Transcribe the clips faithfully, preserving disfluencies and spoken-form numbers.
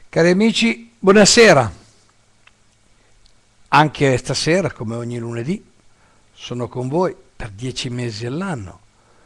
Cari amici, buonasera. Anche stasera, come ogni lunedì, sono con voi per dieci mesi all'anno.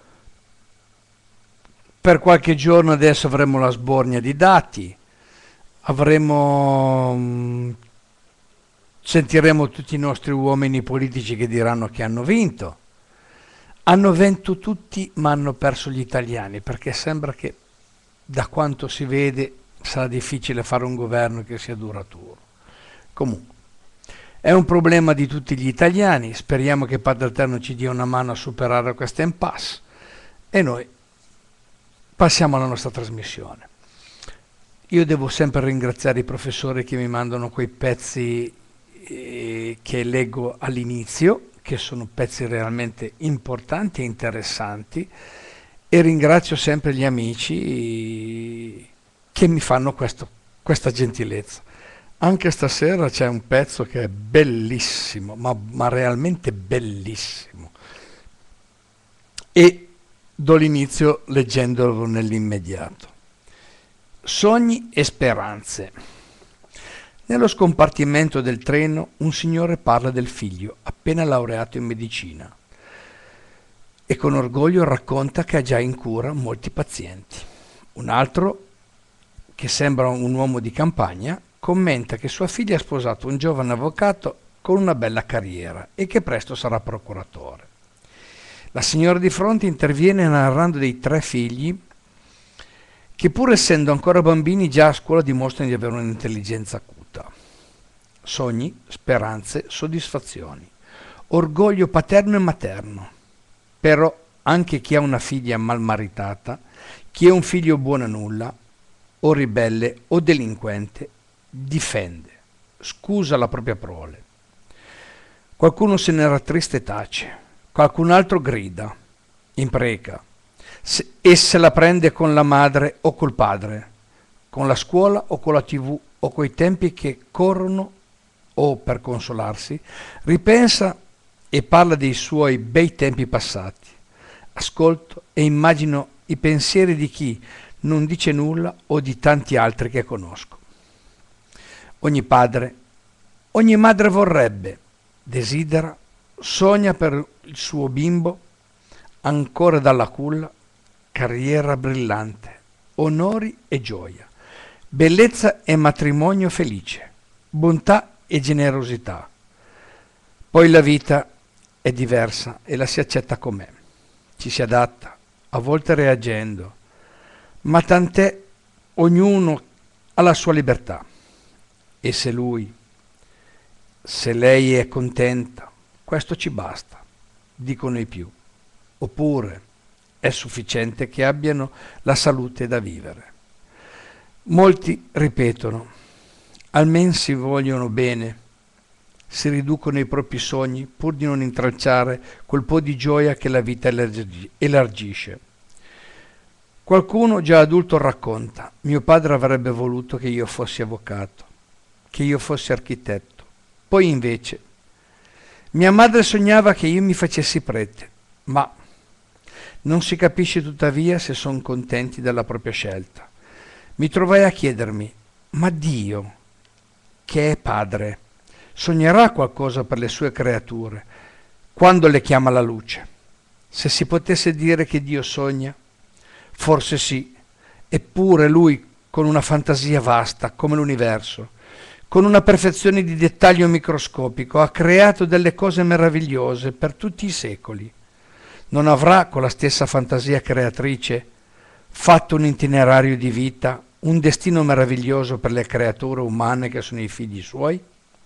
Per qualche giorno adesso avremo la sbornia di dati, avremo, mh, sentiremo tutti i nostri uomini politici che diranno che hanno vinto. Hanno vinto tutti, ma hanno perso gli italiani, perché sembra che, da quanto si vede, sarà difficile fare un governo che sia duraturo. Comunque, è un problema di tutti gli italiani, speriamo che Padre Eterno ci dia una mano a superare questa impasse e noi passiamo alla nostra trasmissione. Io devo sempre ringraziare i professori che mi mandano quei pezzi eh, che leggo all'inizio, che sono pezzi realmente importanti e interessanti, e ringrazio sempre gli amici che mi fanno questo, questa gentilezza. Anche stasera c'è un pezzo che è bellissimo, ma, ma realmente bellissimo. E do l'inizio leggendolo nell'immediato. Sogni e speranze. Nello scompartimento del treno un signore parla del figlio, appena laureato in medicina, e con orgoglio racconta che ha già in cura molti pazienti. Un altro, che sembra un uomo di campagna, commenta che sua figlia ha sposato un giovane avvocato con una bella carriera e che presto sarà procuratore. La signora di fronte interviene narrando dei tre figli che, pur essendo ancora bambini, già a scuola dimostrano di avere un'intelligenza acuta. Sogni, speranze, soddisfazioni, orgoglio paterno e materno. Però anche chi ha una figlia malmaritata, chi è un figlio buono a nulla, o ribelle o delinquente, difende, scusa la propria prole. Qualcuno se ne rattrista e tace, qualcun altro grida, impreca, se, e se la prende con la madre o col padre, con la scuola o con la tivù o coi tempi che corrono, o per consolarsi, ripensa e parla dei suoi bei tempi passati. Ascolto e immagino i pensieri di chi non dice nulla o di tanti altri che conosco. Ogni padre, ogni madre vorrebbe, desidera, sogna per il suo bimbo, ancora dalla culla, carriera brillante, onori e gioia, bellezza e matrimonio felice, bontà e generosità. Poi la vita è diversa e la si accetta com'è, ci si adatta, a volte reagendo, ma tant'è, ognuno ha la sua libertà. E se lui, se lei è contenta, questo ci basta, dicono i più. Oppure è sufficiente che abbiano la salute da vivere. Molti ripetono, almen si vogliono bene, si riducono i propri sogni pur di non intralciare quel po' di gioia che la vita elargisce. Qualcuno già adulto racconta, mio padre avrebbe voluto che io fossi avvocato, che io fossi architetto. Poi invece mia madre sognava che io mi facessi prete, ma non si capisce tuttavia se sono contenti della propria scelta. Mi trovai a chiedermi, ma Dio, che è padre, sognerà qualcosa per le sue creature quando le chiama la luce? Se si potesse dire che Dio sogna, forse sì, eppure lui, con una fantasia vasta come l'universo, con una perfezione di dettaglio microscopico, ha creato delle cose meravigliose per tutti i secoli. Non avrà, con la stessa fantasia creatrice, fatto un itinerario di vita, un destino meraviglioso per le creature umane che sono i figli suoi?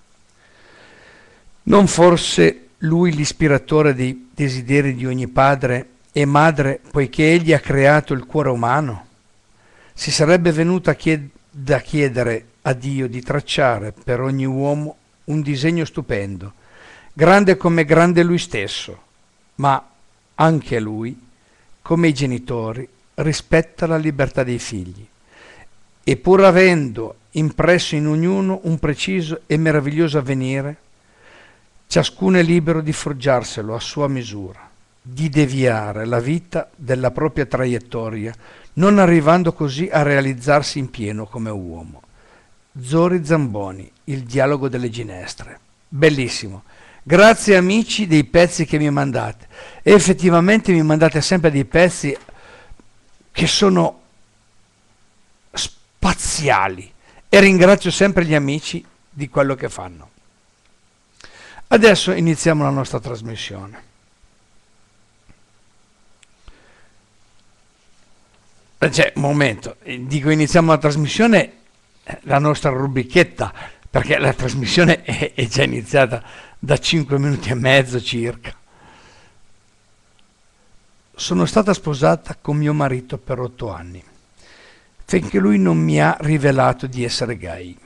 Non forse lui l'ispiratore dei desideri di ogni padre e madre, poiché egli ha creato il cuore umano? Si sarebbe venuto a chied- da chiedere a Dio di tracciare per ogni uomo un disegno stupendo, grande come grande lui stesso, ma anche lui, come i genitori, rispetta la libertà dei figli, e pur avendo impresso in ognuno un preciso e meraviglioso avvenire, ciascuno è libero di forgiarselo a sua misura, di deviare la vita della propria traiettoria, non arrivando così a realizzarsi in pieno come uomo. Zori Zamboni, Il dialogo delle ginestre. Bellissimo. Grazie amici dei pezzi che mi mandate. E effettivamente mi mandate sempre dei pezzi che sono spaziali e ringrazio sempre gli amici di quello che fanno. Adesso iniziamo la nostra trasmissione. Cioè, un momento, dico iniziamo la trasmissione, la nostra rubrichetta, perché la trasmissione è, è già iniziata da cinque minuti e mezzo circa. Sono stata sposata con mio marito per otto anni, finché lui non mi ha rivelato di essere gay.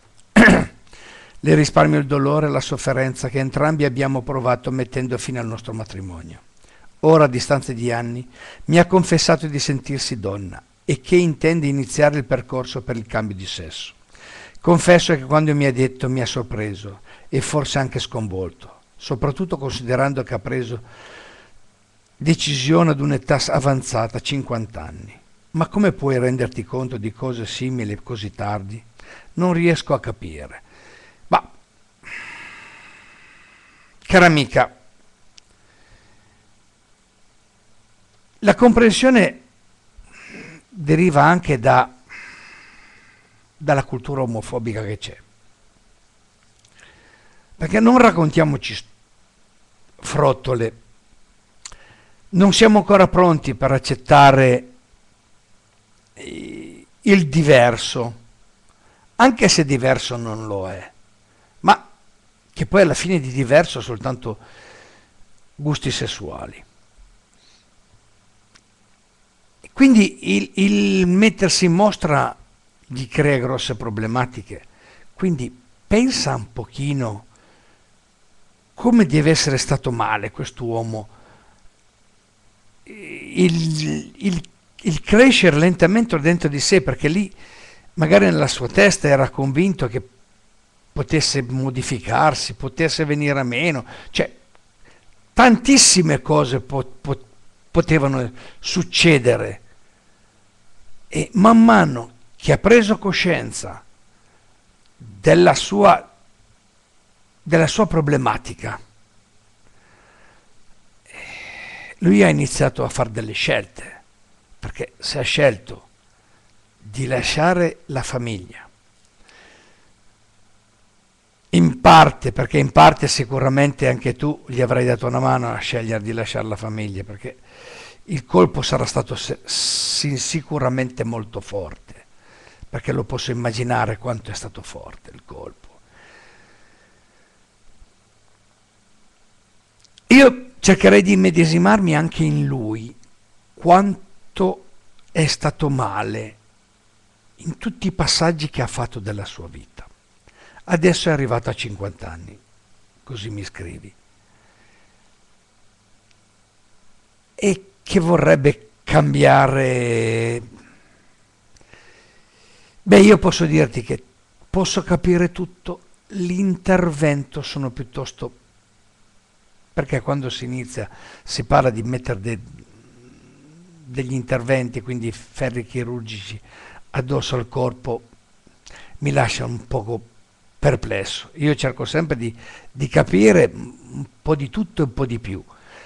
Le risparmio il dolore e la sofferenza che entrambi abbiamo provato mettendo fine al nostro matrimonio. Ora, a distanza di anni, mi ha confessato di sentirsi donna e che intende iniziare il percorso per il cambio di sesso. Confesso che quando mi ha detto mi ha sorpreso e forse anche sconvolto, soprattutto considerando che ha preso decisione ad un'età avanzata, cinquanta anni. Ma come puoi renderti conto di cose simili così tardi? Non riesco a capire. Ma, cara amica, la comprensione deriva anche da, dalla cultura omofobica che c'è. Perché non raccontiamoci frottole, non siamo ancora pronti per accettare il diverso, anche se diverso non lo è, ma che poi alla fine di diverso è soltanto gusti sessuali. Quindi il, il mettersi in mostra gli crea grosse problematiche, quindi pensa un pochino come deve essere stato male quest'uomo, il, il, il crescere lentamente dentro di sé, perché lì magari nella sua testa era convinto che potesse modificarsi, potesse venire a meno, cioè tantissime cose po- po- potevano succedere. E man mano che ha preso coscienza della sua, della sua problematica, lui ha iniziato a fare delle scelte, perché se ha scelto di lasciare la famiglia, in parte, perché in parte sicuramente anche tu gli avrai dato una mano a scegliere di lasciare la famiglia, perché il colpo sarà stato sicuramente molto forte, perché lo posso immaginare quanto è stato forte il colpo. Io cercherei di immedesimarmi anche in lui, quanto è stato male in tutti i passaggi che ha fatto della sua vita. Adesso è arrivato a cinquanta anni, così mi scrivi, e che vorrebbe cambiare. Beh, io posso dirti che posso capire tutto, l'intervento sono piuttosto, perché quando si inizia si parla di mettere de, degli interventi, quindi ferri chirurgici addosso al corpo, mi lascia un poco perplesso. Io cerco sempre di, di capire un po' di tutto e un po' di più,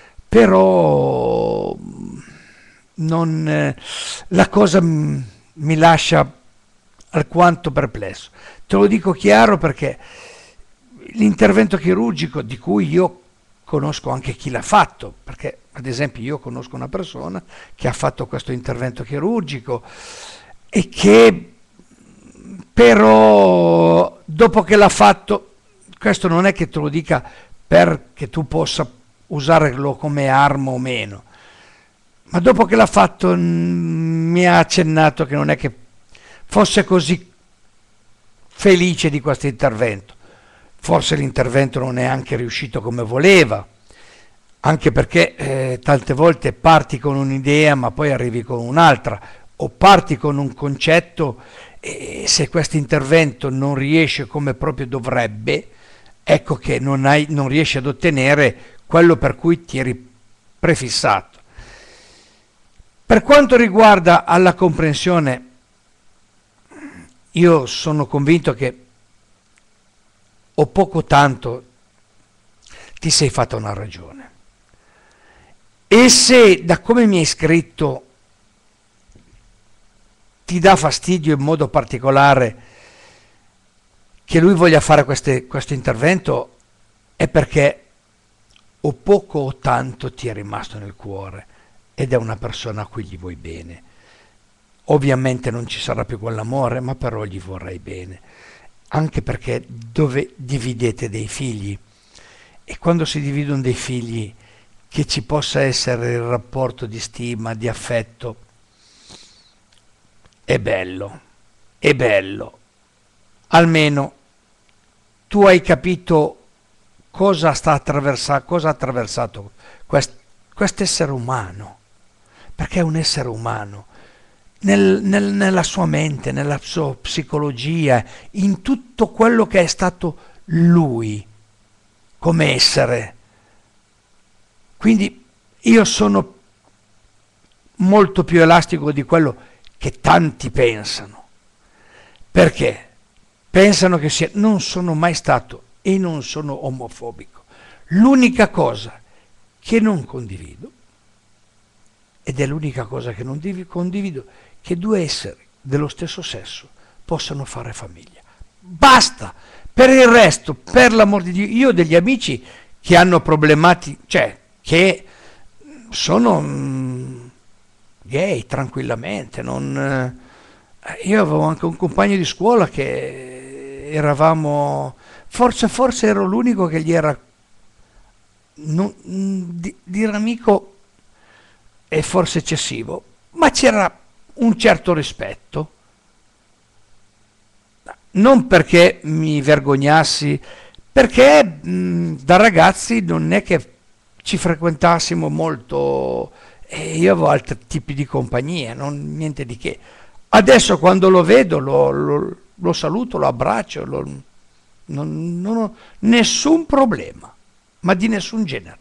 però non, eh, la cosa m- mi lascia alquanto perplesso. Te lo dico chiaro perché l'intervento chirurgico, di cui io conosco anche chi l'ha fatto, perché ad esempio io conosco una persona che ha fatto questo intervento chirurgico e che però dopo che l'ha fatto, questo non è che te lo dica perché tu possa usarlo come arma o meno, ma dopo che l'ha fatto mh, mi ha accennato che non è che fosse così felice di questo intervento. Forse l'intervento non è anche riuscito come voleva, anche perché eh, tante volte parti con un'idea ma poi arrivi con un'altra, o parti con un concetto e se questo intervento non riesce come proprio dovrebbe, ecco che non, hai, non riesci ad ottenere quello per cui ti eri prefissato. Per quanto riguarda alla comprensione, io sono convinto che o poco o tanto ti sei fatta una ragione. E se da come mi hai scritto ti dà fastidio in modo particolare che lui voglia fare queste, questo intervento, è perché o poco o tanto ti è rimasto nel cuore ed è una persona a cui gli vuoi bene. Ovviamente non ci sarà più quell'amore, ma però gli vorrai bene, anche perché dove dividete dei figli, e quando si dividono dei figli, che ci possa essere il rapporto di stima, di affetto, è bello, è bello. Almeno tu hai capito cosa sta attraversando, cosa ha attraversato quest, quest'essere umano, perché è un essere umano, nel, nel, nella sua mente, nella sua psicologia, in tutto quello che è stato lui come essere. Quindi io sono molto più elastico di quello che tanti pensano. Perché? Pensano che sia... Non sono mai stato e non sono omofobico. L'unica cosa che non condivido, ed è l'unica cosa che non condivido, che due esseri dello stesso sesso possano fare famiglia. Basta! Per il resto, per l'amor di Dio, io ho degli amici che hanno problematiche, cioè che sono mh, gay tranquillamente, non, eh, io avevo anche un compagno di scuola che eravamo, forse, forse ero l'unico che gli era, non, di, dire amico è forse eccessivo, ma c'era un certo rispetto, non perché mi vergognassi, perché mh, da ragazzi non è che ci frequentassimo molto, e io avevo altri tipi di compagnia, non, niente di che. Adesso quando lo vedo lo, lo, lo saluto, lo abbraccio, lo, non, non ho nessun problema, ma di nessun genere,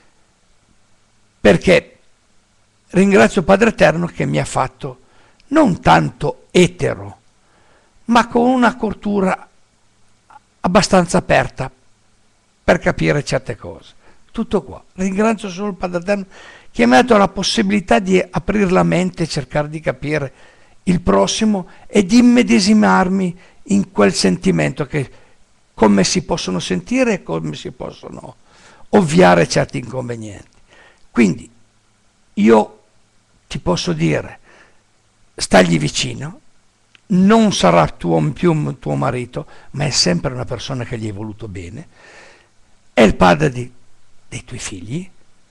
perché ringrazio Padre Eterno che mi ha fatto non tanto etero, ma con una cultura abbastanza aperta per capire certe cose. Tutto qua. Ringrazio solo il Padre Eterno che mi ha dato la possibilità di aprire la mente e cercare di capire il prossimo e di immedesimarmi in quel sentimento, che come si possono sentire e come si possono ovviare certi inconvenienti. Quindi io ti posso dire, stagli vicino, non sarà tuo, più tuo marito, ma è sempre una persona che gli hai voluto bene, è il padre di, dei tuoi figli,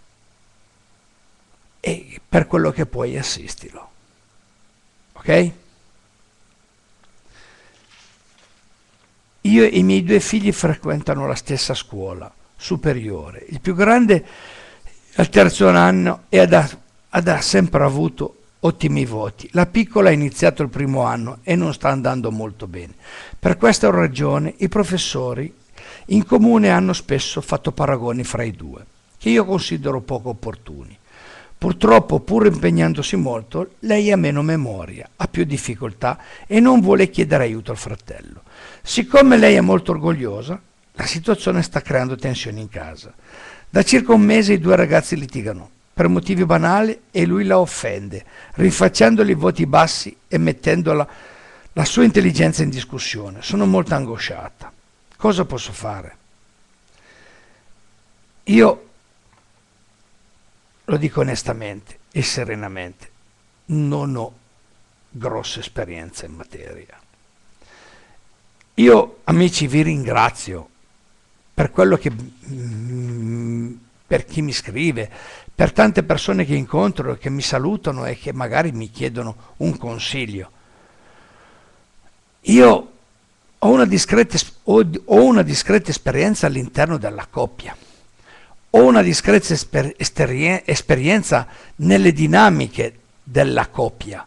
e per quello che puoi assistilo. Ok? Io e i miei due figli frequentano la stessa scuola superiore. Il più grande al terzo anno e ha, ha sempre avuto ottimi voti. La piccola ha iniziato il primo anno e non sta andando molto bene. Per questa ragione i professori in comune hanno spesso fatto paragoni fra i due, che io considero poco opportuni. Purtroppo, pur impegnandosi molto, lei ha meno memoria, ha più difficoltà e non vuole chiedere aiuto al fratello. Siccome lei è molto orgogliosa, la situazione sta creando tensioni in casa. Da circa un mese i due ragazzi litigano per motivi banali e lui la offende, rifacciandogli voti bassi e mettendo la, la sua intelligenza in discussione. Sono molto angosciata. Cosa posso fare? Io lo dico onestamente e serenamente, non ho grossa esperienza in materia. Io, amici, vi ringrazio per quello che, per chi mi scrive, per tante persone che incontro, che mi salutano e che magari mi chiedono un consiglio. Io ho una discreta, ho una discreta esperienza all'interno della coppia. Ho una discreta esper- esperien- esperienza nelle dinamiche della coppia.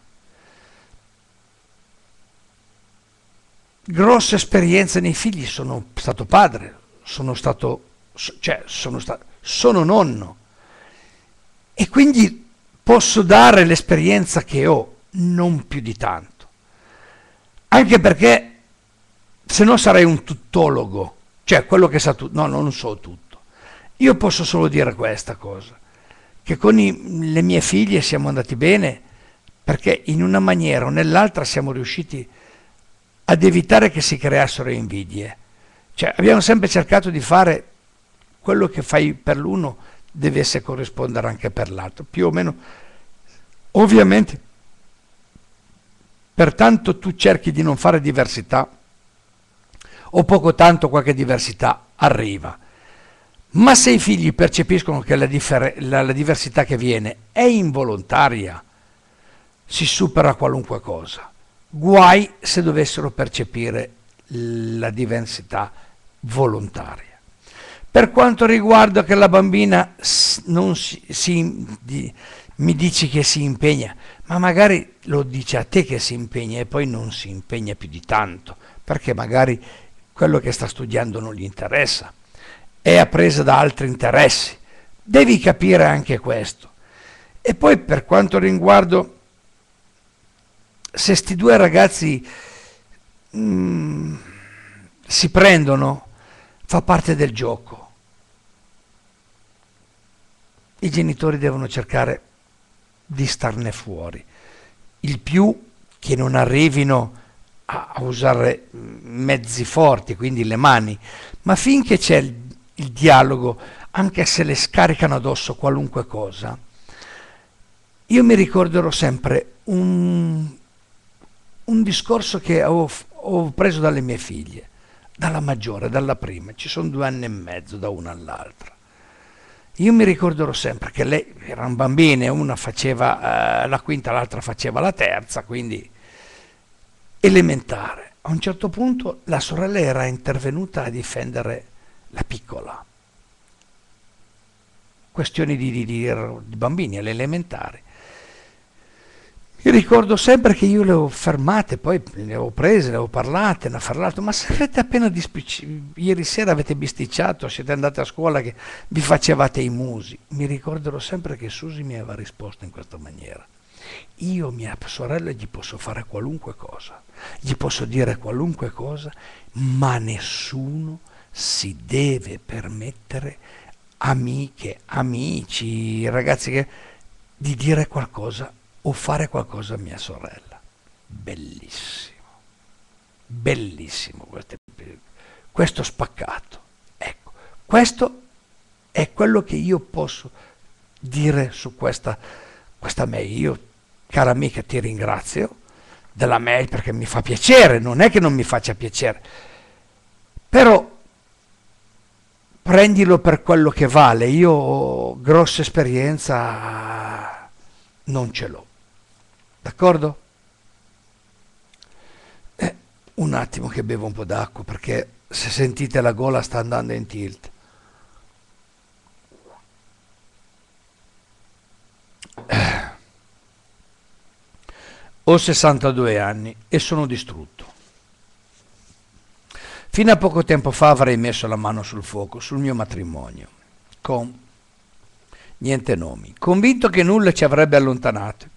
Grossa esperienza nei figli, sono stato padre, sono stato, cioè sono stato, sono nonno. E quindi posso dare l'esperienza che ho, non più di tanto. Anche perché se no sarei un tuttologo, cioè quello che sa tutto. No, non so tutto. Io posso solo dire questa cosa, che con i, le mie figlie siamo andati bene perché in una maniera o nell'altra siamo riusciti ad evitare che si creassero invidie. Cioè abbiamo sempre cercato di fare quello che fai per l'uno deve essere corrispondere anche per l'altro, più o meno. Ovviamente, pertanto tu cerchi di non fare diversità, o poco tanto qualche diversità arriva. Ma se i figli percepiscono che la, differ- la, la diversità che viene è involontaria, si supera qualunque cosa. Guai se dovessero percepire la diversità volontaria. Per quanto riguarda che la bambina non si, si di, mi dici che si impegna, ma magari lo dice a te che si impegna e poi non si impegna più di tanto, perché magari quello che sta studiando non gli interessa, è appresa da altri interessi. Devi capire anche questo. E poi per quanto riguarda se sti due ragazzi mh, si prendono, fa parte del gioco. I genitori devono cercare di starne fuori, il più che non arrivino a, a usare mezzi forti, quindi le mani, ma finché c'è il, il dialogo, anche se le scaricano addosso qualunque cosa, io mi ricorderò sempre un, un discorso che ho, ho preso dalle mie figlie, dalla maggiore, dalla prima, ci sono due anni e mezzo da una all'altra. Io mi ricorderò sempre che lei erano bambine, una faceva eh, la quinta, l'altra faceva la terza, quindi elementare. A un certo punto la sorella era intervenuta a difendere la piccola. Questioni di, di, di, di bambini alle elementari. Io ricordo sempre che io le ho fermate, poi le ho prese, le ho parlate, ne ho parlato, ma se avete appena dispicciato, ieri sera avete bisticciato, siete andate a scuola che vi facevate i musi. Mi ricorderò sempre che Susi mi aveva risposto in questa maniera. Io, mia sorella, gli posso fare qualunque cosa, gli posso dire qualunque cosa, ma nessuno si deve permettere, amiche, amici, ragazzi, che, di dire qualcosa o fare qualcosa a mia sorella. Bellissimo, bellissimo questo, questo spaccato. Ecco, questo è quello che io posso dire su questa, questa mail. Io, cara amica, ti ringrazio della mail perché mi fa piacere, non è che non mi faccia piacere, però prendilo per quello che vale. Io grossa esperienza non ce l'ho. D'accordo? Eh, un attimo che bevo un po' d'acqua perché se sentite la gola sta andando in tilt. Eh. Ho sessantadue anni e sono distrutto. Fino a poco tempo fa avrei messo la mano sul fuoco, sul mio matrimonio, con niente nomi, convinto che nulla ci avrebbe allontanato.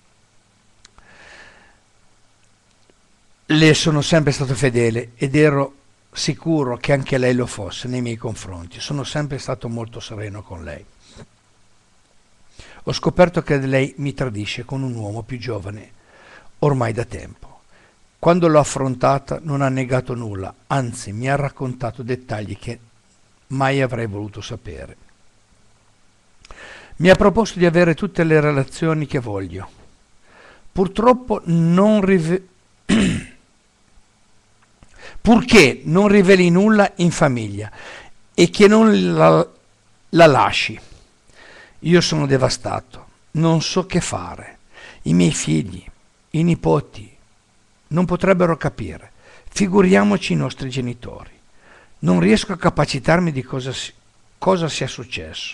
Le sono sempre stato fedele ed ero sicuro che anche lei lo fosse nei miei confronti. Sono sempre stato molto sereno con lei. Ho scoperto che lei mi tradisce con un uomo più giovane, ormai da tempo. Quando l'ho affrontata non ha negato nulla, anzi mi ha raccontato dettagli che mai avrei voluto sapere. Mi ha proposto di avere tutte le relazioni che voglio. Purtroppo non rive- purché non riveli nulla in famiglia e che non la, la lasci. Io sono devastato, non so che fare. I miei figli, i nipoti, non potrebbero capire. Figuriamoci i nostri genitori. Non riesco a capacitarmi di cosa, si, cosa sia successo.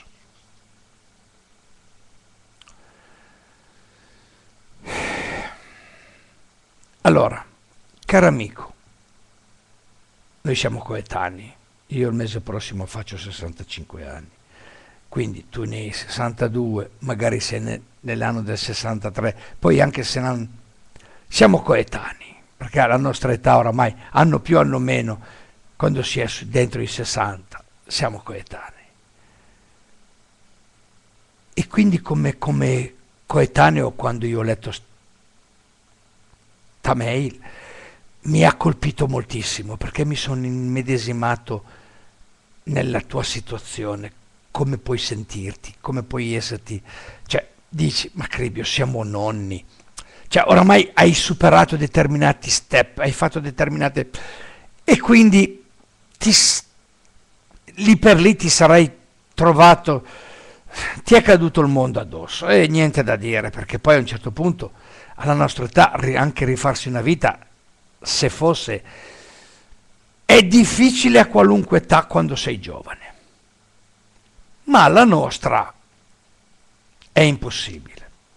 Allora, caro amico, noi siamo coetanei, io il mese prossimo faccio sessantacinque anni, quindi tu ne hai sessantadue, magari sei ne, nell'anno del sessantatré, poi anche se non... siamo coetanei, perché alla nostra età oramai, anno più anno meno, quando si è dentro i sessanta, siamo coetanei. E quindi come, come coetaneo, quando io ho letto sta mail, mi ha colpito moltissimo, perché mi sono immedesimato nella tua situazione, come puoi sentirti, come puoi esserti, cioè dici, ma Cribio, siamo nonni, cioè oramai hai superato determinati step, hai fatto determinate, e quindi ti, lì per lì ti sarai trovato, ti è caduto il mondo addosso e niente da dire, perché poi a un certo punto alla nostra età anche rifarsi una vita, se fosse, è difficile a qualunque età quando sei giovane, ma alla nostra è impossibile.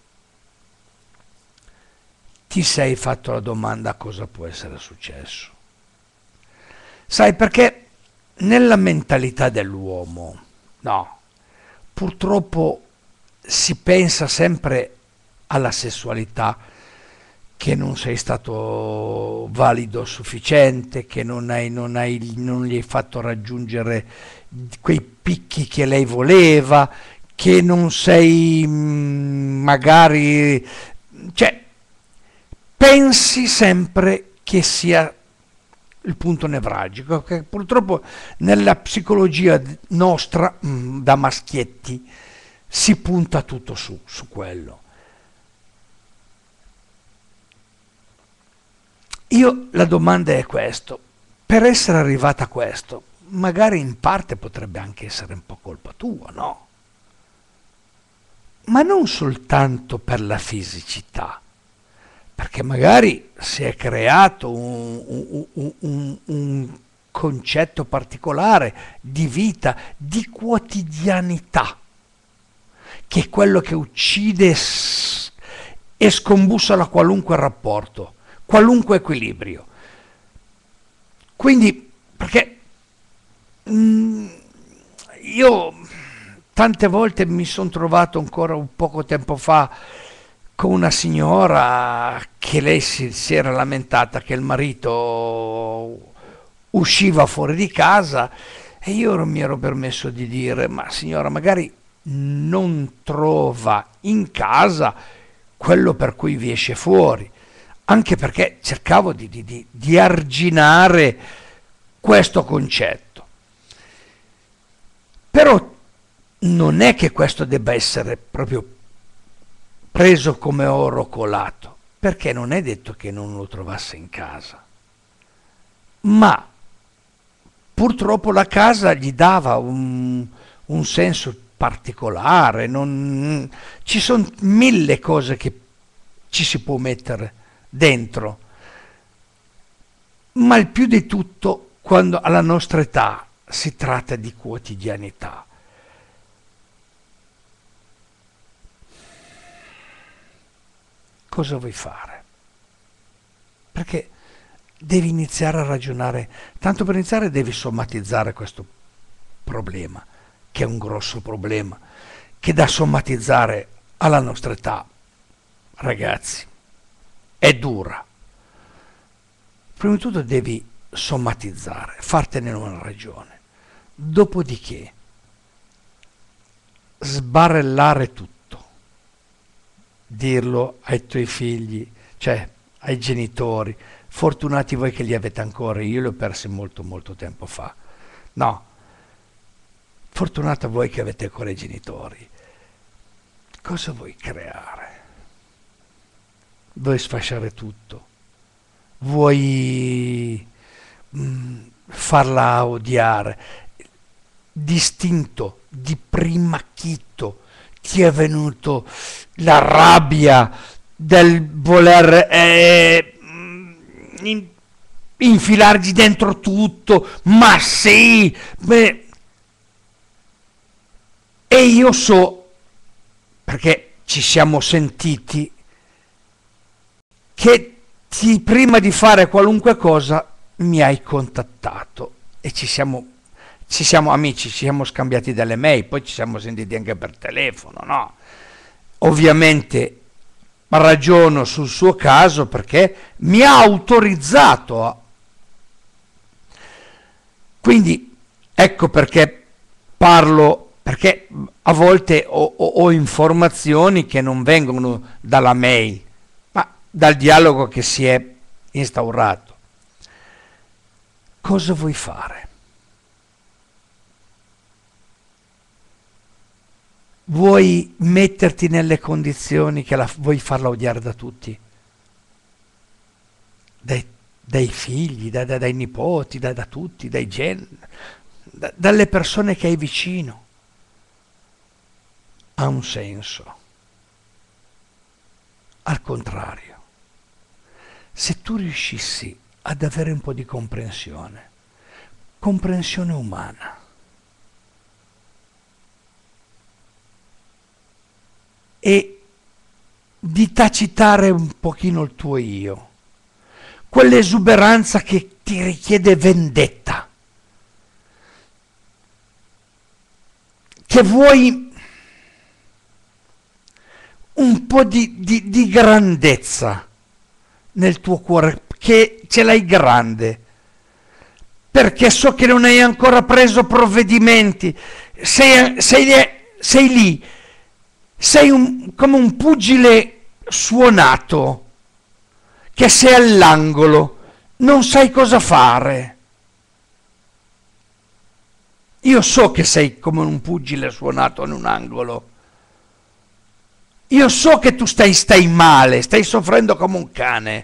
Ti sei fatto la domanda cosa può essere successo? Sai, perché nella mentalità dell'uomo, no, purtroppo si pensa sempre alla sessualità, che non sei stato valido sufficiente, che non, hai, non, hai, non gli hai fatto raggiungere quei picchi che lei voleva, che non sei magari, cioè pensi sempre che sia il punto nevralgico, che purtroppo nella psicologia nostra mh, da maschietti si punta tutto su, su quello. Io la domanda è questo, per essere arrivata a questo, magari in parte potrebbe anche essere un po' colpa tua, no? Ma non soltanto per la fisicità, perché magari si è creato un, un, un, un, un concetto particolare di vita, di quotidianità, che è quello che uccide e scombussola qualunque rapporto, qualunque equilibrio. Quindi, perché mh, io tante volte mi sono trovato ancora un poco tempo fa con una signora che lei si, si era lamentata che il marito usciva fuori di casa e io mi ero permesso di dire, ma signora, magari non trova in casa quello per cui vi esce fuori, anche perché cercavo di, di, di, di arginare questo concetto. Però non è che questo debba essere proprio preso come oro colato, perché non è detto che non lo trovasse in casa, ma purtroppo la casa gli dava un, un senso particolare, non, ci sono mille cose che ci si può mettere dentro, ma il più di tutto quando alla nostra età si tratta di quotidianità. Cosa vuoi fare? Perché devi iniziare a ragionare, tanto per iniziare devi sommatizzare questo problema, che è un grosso problema, che da sommatizzare alla nostra età, ragazzi, è dura. Prima di tutto devi sommatizzare, fartene una ragione. Dopodiché sbarellare tutto, dirlo ai tuoi figli, cioè ai genitori, fortunati voi che li avete ancora, io li ho persi molto molto tempo fa. No, fortunati voi che avete ancora i genitori. Cosa vuoi creare? Vuoi sfasciare tutto? Vuoi mh, farla odiare? Distinto, di primo acchito, ti è venuto la rabbia del voler eh, in, infilargli dentro tutto, ma sì, beh. E io so, perché ci siamo sentiti, che ti, prima di fare qualunque cosa mi hai contattato e ci siamo, ci siamo amici, ci siamo scambiati delle mail, poi ci siamo sentiti anche per telefono, no? Ovviamente ragiono sul suo caso perché mi ha autorizzato a... Quindi ecco perché parlo, perché a volte ho, ho, ho informazioni che non vengono dalla mail, ma dal dialogo che si è instaurato. Cosa vuoi fare? Vuoi metterti nelle condizioni che la, vuoi farla odiare da tutti? Dai, dai figli, da, da, dai nipoti, da, da tutti, dai gen, da, dalle persone che hai vicino. Ha un senso. Al contrario, se tu riuscissi ad avere un po' di comprensione, comprensione umana, e di tacitare un pochino il tuo io, quell'esuberanza che ti richiede vendetta, che vuoi un po' di, di, di grandezza nel tuo cuore, che ce l'hai grande, perché so che non hai ancora preso provvedimenti, sei, sei, sei lì, sei un, come un pugile suonato, che sei all'angolo, non sai cosa fare. Io so che sei come un pugile suonato in un angolo. Io so che tu stai, stai male, stai soffrendo come un cane.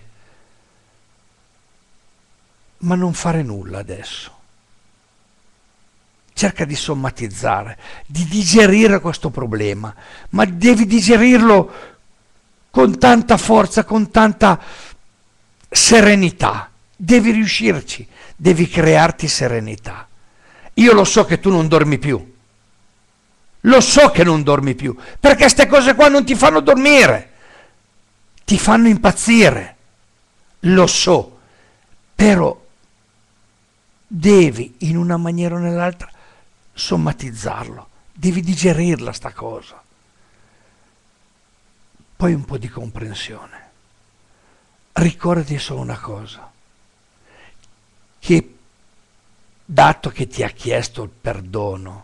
Ma non fare nulla adesso. Cerca di sommatizzare, di digerire questo problema, ma devi digerirlo con tanta forza, con tanta serenità. Devi riuscirci, devi crearti serenità. Io lo so che tu non dormi più. Lo so che non dormi più, perché queste cose qua non ti fanno dormire, ti fanno impazzire. Lo so, però devi in una maniera o nell'altra sommatizzarlo, devi digerirla sta cosa. Poi un po' di comprensione. Ricordati solo una cosa, che dato che ti ha chiesto il perdono,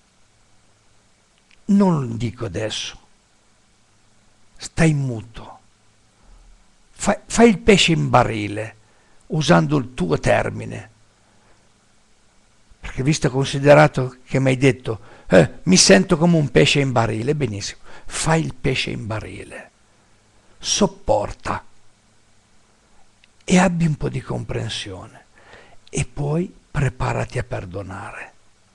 non lo dico adesso, stai muto, fai, fai il pesce in barile, usando il tuo termine, perché visto e considerato che mi hai detto eh, mi sento come un pesce in barile, benissimo, fai il pesce in barile, sopporta e abbi un po' di comprensione e poi preparati a perdonare.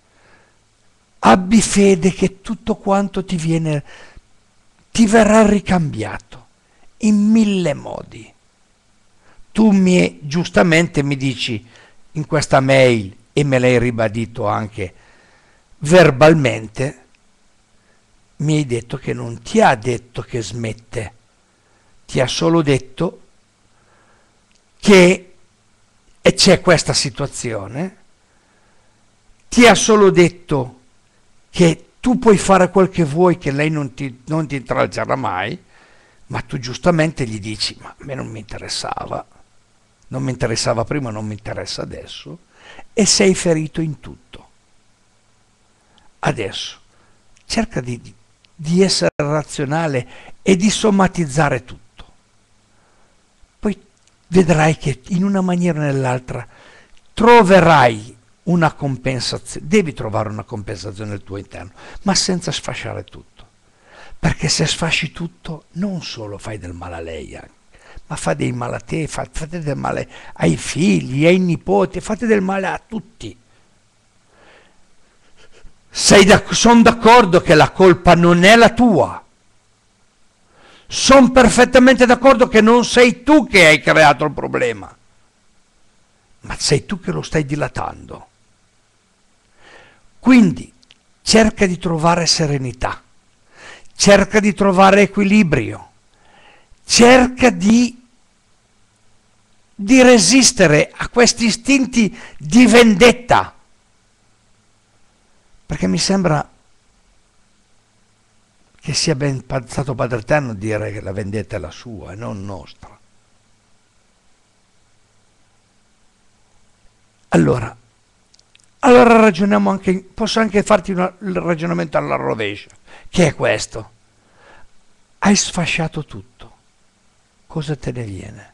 Abbi fede che tutto quanto ti viene, ti verrà ricambiato in mille modi. Tu mi, giustamente mi dici in questa mail, e me l'hai ribadito anche verbalmente, mi hai detto che non ti ha detto che smette, ti ha solo detto che e c'è questa situazione, ti ha solo detto che tu puoi fare quel che vuoi, che lei non ti, non ti intralcerà mai, ma tu giustamente gli dici, ma a me non mi interessava, non mi interessava prima, non mi interessa adesso, e sei ferito in tutto. Adesso cerca di, di essere razionale e di somatizzare tutto. Poi vedrai che in una maniera o nell'altra troverai una compensazione, devi trovare una compensazione nel tuo interno, ma senza sfasciare tutto, perché se sfasci tutto non solo fai del male a lei, anche, ma fai del male a te, fate del male ai figli, ai nipoti, fate del male a tutti. Sono d'accordo che la colpa non è la tua, sono perfettamente d'accordo che non sei tu che hai creato il problema, ma sei tu che lo stai dilatando. Quindi cerca di trovare serenità, cerca di trovare equilibrio, cerca di, di resistere a questi istinti di vendetta, perché mi sembra che sia ben stato Padre Eterno a dire che la vendetta è la sua e non nostra. Allora, allora ragioniamo anche, posso anche farti una, il ragionamento alla rovescia, che è questo. Hai sfasciato tutto, cosa te ne viene?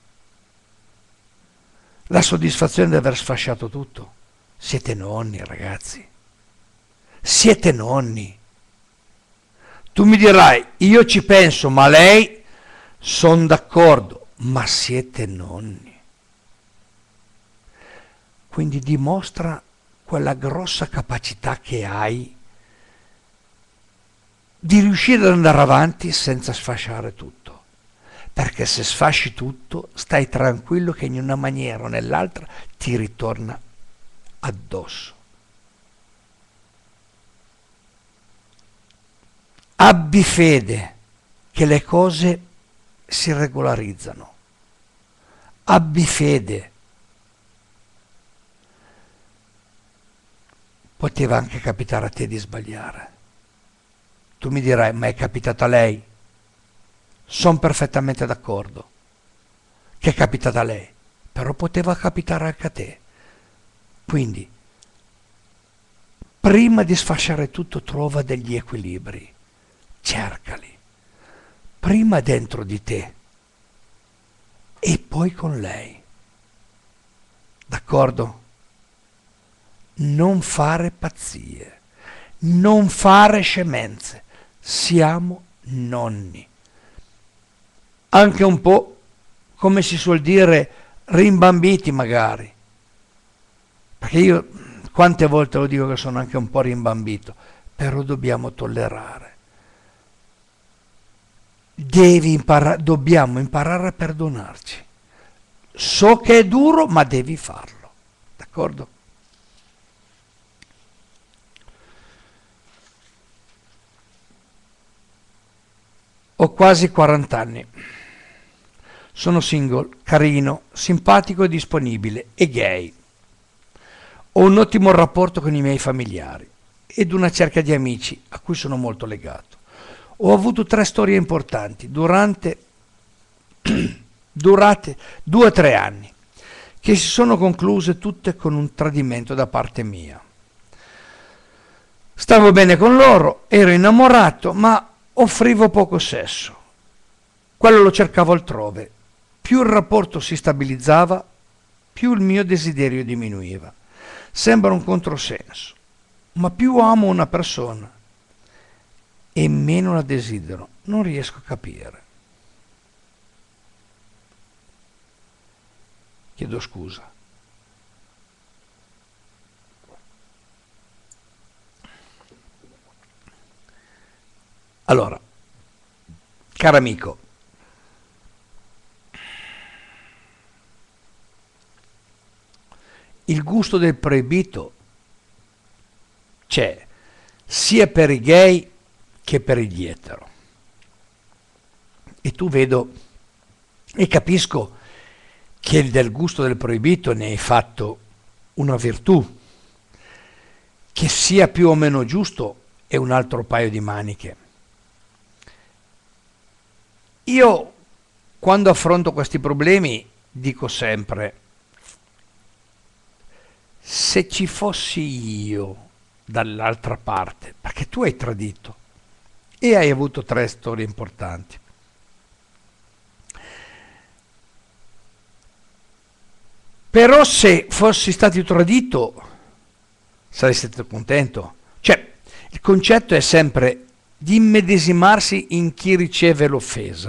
La soddisfazione di aver sfasciato tutto? Siete nonni, ragazzi. Siete nonni. Tu mi dirai, io ci penso, ma lei, sono d'accordo, ma siete nonni. Quindi dimostra quella grossa capacità che hai di riuscire ad andare avanti senza sfasciare tutto. Perché se sfasci tutto, stai tranquillo che in una maniera o nell'altra ti ritorna addosso. Abbi fede che le cose si regolarizzano. Abbi fede. Poteva anche capitare a te di sbagliare. Tu mi dirai, ma è capitato a lei? Sono perfettamente d'accordo che è capitata a lei, però poteva capitare anche a te. Quindi, prima di sfasciare tutto, trova degli equilibri, cercali, prima dentro di te e poi con lei. D'accordo? Non fare pazzie, non fare scemenze, siamo nonni. Anche un po', come si suol dire, rimbambiti magari. Perché io quante volte lo dico che sono anche un po' rimbambito, però dobbiamo tollerare. Devi imparare, dobbiamo imparare a perdonarci. So che è duro, ma devi farlo. D'accordo? Ho quasi quaranta anni. Sono single, carino, simpatico e disponibile e gay. Ho un ottimo rapporto con i miei familiari ed una cerchia di amici a cui sono molto legato. Ho avuto tre storie importanti durante durate due o tre anni, che si sono concluse tutte con un tradimento da parte mia. Stavo bene con loro, ero innamorato, ma offrivo poco sesso. Quello lo cercavo altrove. Più il rapporto si stabilizzava, più il mio desiderio diminuiva. Sembra un controsenso, ma più amo una persona e meno la desidero. Non riesco a capire. Chiedo scusa. Allora, caro amico, il gusto del proibito c'è sia per i gay che per gli etero. E tu vedo e capisco che del gusto del proibito ne hai fatto una virtù. Che sia più o meno giusto è un altro paio di maniche. Io, quando affronto questi problemi, dico sempre, se ci fossi io dall'altra parte, perché tu hai tradito e hai avuto tre storie importanti, però se fossi stato tradito saresti stato contento. Cioè, il concetto è sempre di immedesimarsi in chi riceve l'offesa.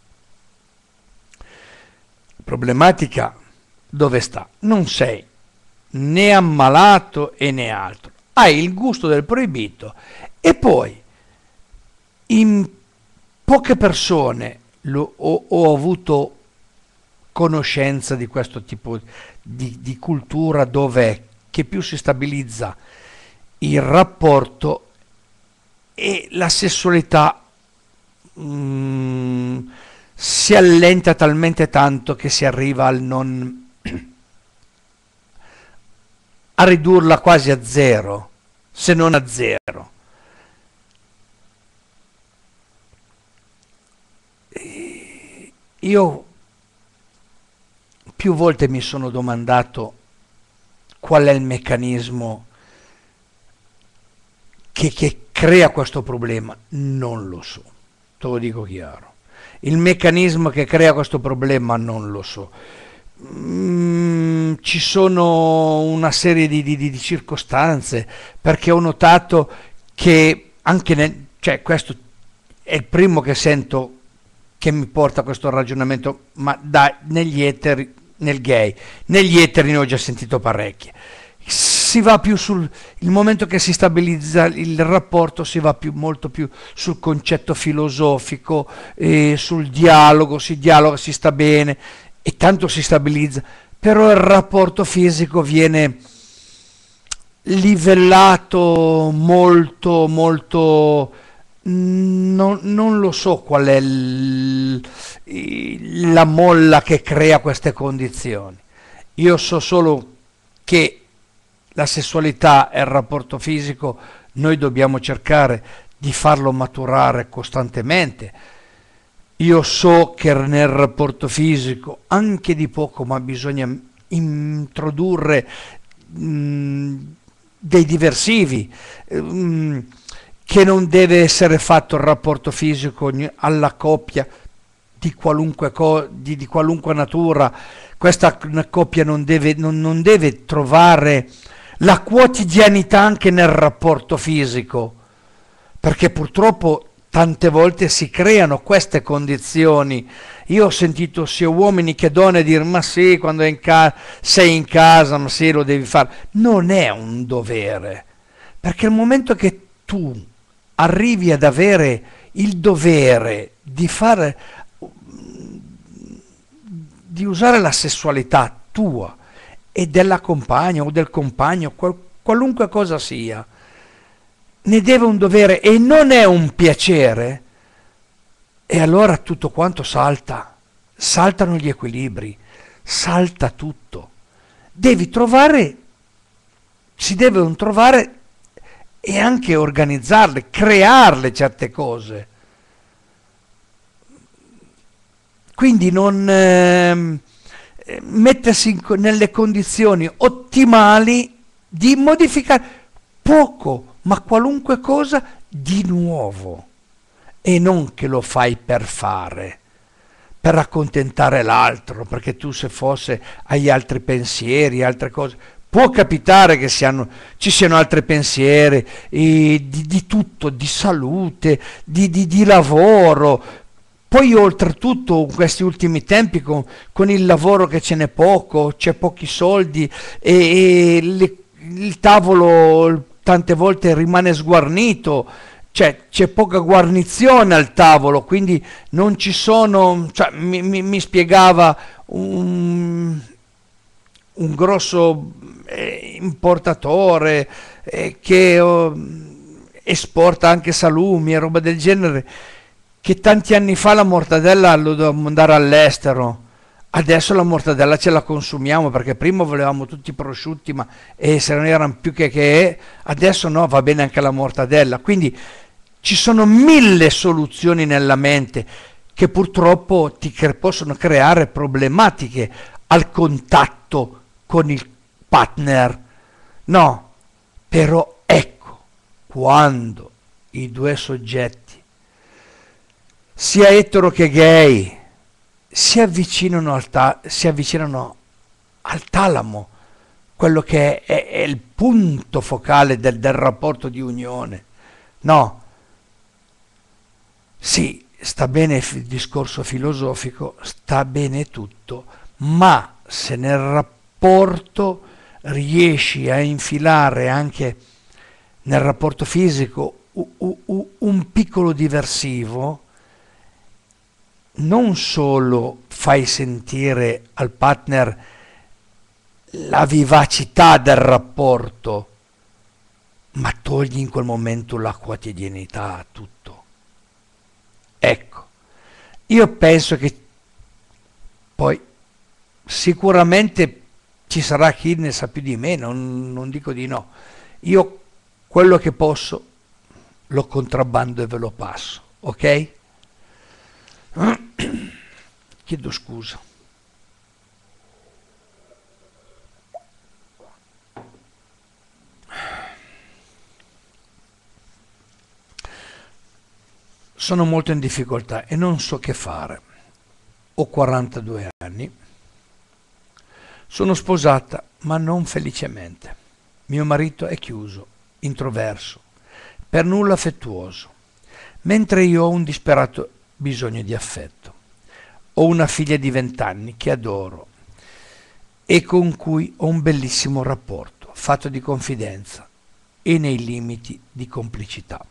La problematica dove sta? Non sei né ammalato e né altro. Hai il gusto del proibito e poi in poche persone lo, ho, ho avuto conoscenza di questo tipo di, di cultura dove che più si stabilizza il rapporto e la sessualità mm, si allenta talmente tanto che si arriva al non a ridurla quasi a zero, se non a zero. io più volte mi sono domandato qual è il meccanismo che, che crea questo problema. Non lo so, te lo dico chiaro. Il meccanismo che crea questo problema non lo so. Mm, ci sono una serie di, di, di circostanze, perché ho notato che anche nel, cioè questo è il primo che sento che mi porta a questo ragionamento, ma da, negli eteri, nel gay, negli eteri ne ho già sentito parecchie. Si va più sul il momento che si stabilizza il rapporto, si va più, molto più sul concetto filosofico, eh, sul dialogo, si dialoga, si sta bene e tanto si stabilizza, però il rapporto fisico viene livellato molto molto, non, non lo so qual è il, la molla che crea queste condizioni. Io so solo che la sessualità e il rapporto fisico noi dobbiamo cercare di farlo maturare costantemente. Io so che nel rapporto fisico, anche di poco, ma bisogna introdurre mh, dei diversivi, mh, che non deve essere fatto il rapporto fisico alla coppia di qualunque, co- di, di qualunque natura. Questa coppia non deve, non, non deve trovare la quotidianità anche nel rapporto fisico, perché purtroppo tante volte si creano queste condizioni. Io ho sentito sia uomini che donne dire ma sì, quando è in ca- sei in casa, ma sì, lo devi fare. Non è un dovere, perché il momento che tu arrivi ad avere il dovere di fare, di usare la sessualità tua e della compagna o del compagno, qual- qualunque cosa sia, ne deve un dovere e non è un piacere, e allora tutto quanto salta, saltano gli equilibri, salta tutto. Devi trovare, si devono trovare e anche organizzarle, crearle certe cose. Quindi non ehm, mettersi in, nelle condizioni ottimali di modificare poco, ma qualunque cosa di nuovo, e non che lo fai per fare, per accontentare l'altro, perché tu se fosse hai altri pensieri, altre cose. Può capitare che siano, ci siano altri pensieri, eh, di, di tutto, di salute, di, di, di lavoro. Poi oltretutto in questi ultimi tempi con, con il lavoro che ce n'è poco, c'è pochi soldi e, e le, il tavolo tante volte rimane sguarnito, cioè c'è poca guarnizione al tavolo, quindi non ci sono, cioè, mi, mi, mi spiegava un, un grosso eh, importatore eh, che oh, esporta anche salumi e roba del genere, che tanti anni fa la mortadella lo dovevamo andare all'estero, adesso la mortadella ce la consumiamo, perché prima volevamo tutti i prosciutti, ma eh, se non erano più che che, adesso no, va bene anche la mortadella. Quindi ci sono mille soluzioni nella mente che purtroppo ti cre- possono creare problematiche al contatto con il partner. No, però ecco, quando i due soggetti, sia etero che gay, si avvicinano al, ta- si avvicinano al talamo, quello che è, è il punto focale del, del rapporto di unione. No, sì, sta bene il discorso filosofico, sta bene tutto, ma se nel rapporto riesci a infilare anche nel rapporto fisico u- u- un piccolo diversivo, non solo fai sentire al partner la vivacità del rapporto, ma togli in quel momento la quotidianità a tutto. Ecco, io penso che poi sicuramente ci sarà chi ne sa più di me, non, non dico di no. Io quello che posso lo contrabbando e ve lo passo, ok? chiedo scusa. Sono molto in difficoltà e non so che fare. Ho quarantadue anni, sono sposata ma non felicemente. Mio marito è chiuso, introverso, per nulla affettuoso, mentre io ho un disperato bisogno di affetto. Ho una figlia di vent'anni che adoro e con cui ho un bellissimo rapporto, fatto di confidenza e nei limiti di complicità.